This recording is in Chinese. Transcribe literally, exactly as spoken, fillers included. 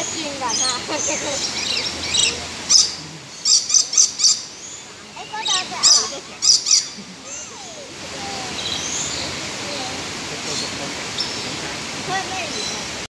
性感啊！哎，嗰度只啊！佢係咩魚啊？